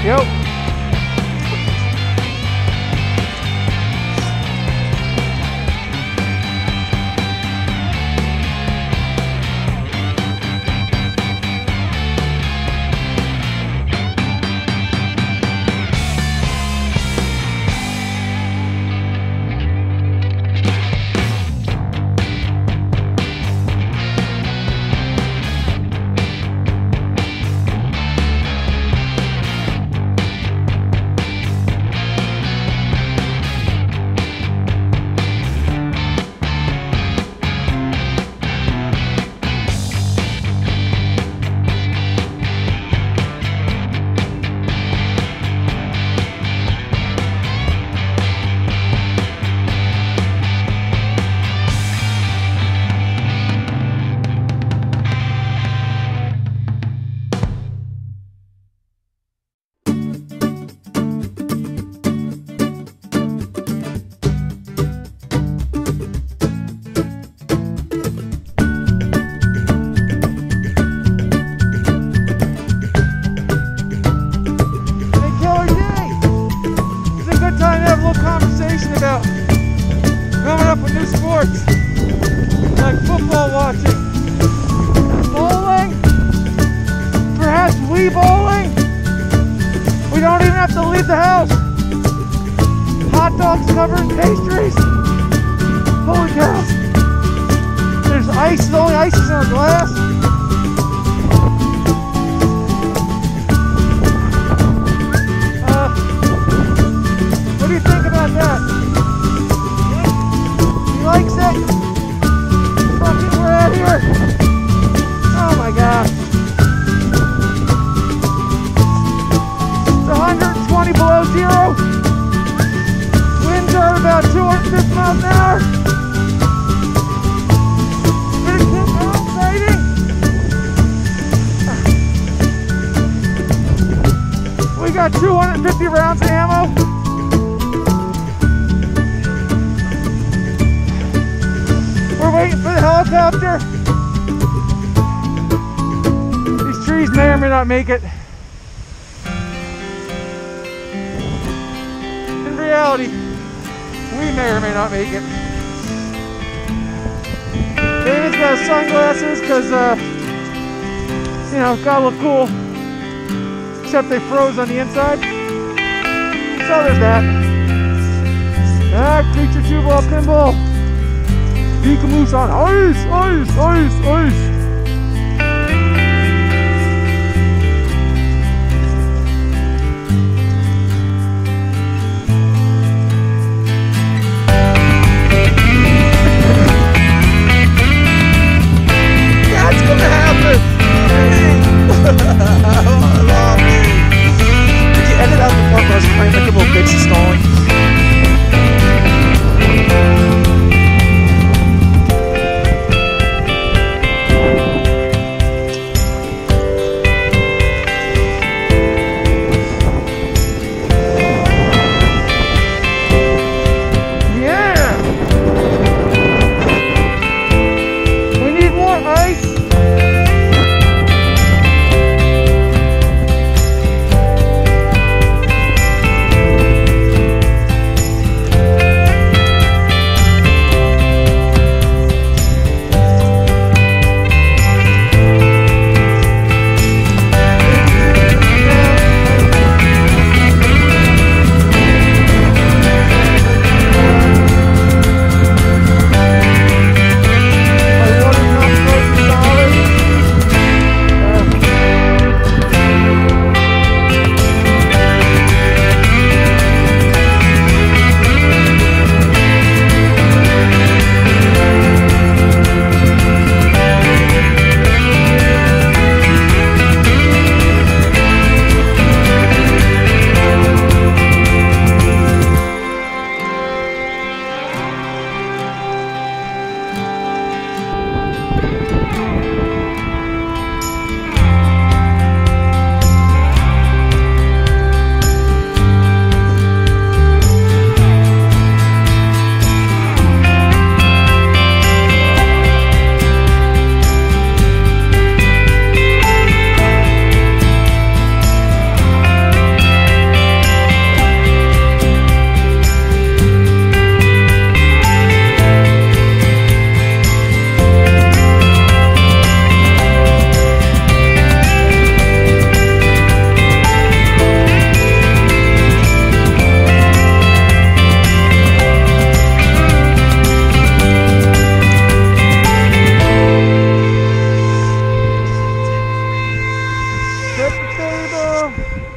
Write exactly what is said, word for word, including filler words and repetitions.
Yep. About coming up with new sports like football watching, bowling, perhaps Wii bowling. We don't even have to leave the house. Hot dogs covered in pastries. Holy cow. There's ice, the only ice is in our glass. Uh, what do you think about that? Likes it. Fucking we're out here. Oh my gosh. It's one hundred twenty below zero. Winds are about two hundred fifty miles an hour. Gonna keep on fighting. We got two hundred fifty rounds of ammo. We're waiting for the helicopter. These trees may or may not make it. In reality, we may or may not make it. David's got his sunglasses because, uh, you know, gotta look cool. Except they froze on the inside. So there's that. Ah, creature two ball pinball. Pikamoose on ice, ice, ice, ice. That's gonna happen. Did you edit out the part where I was playing like a little bitch and stalling? neighbor.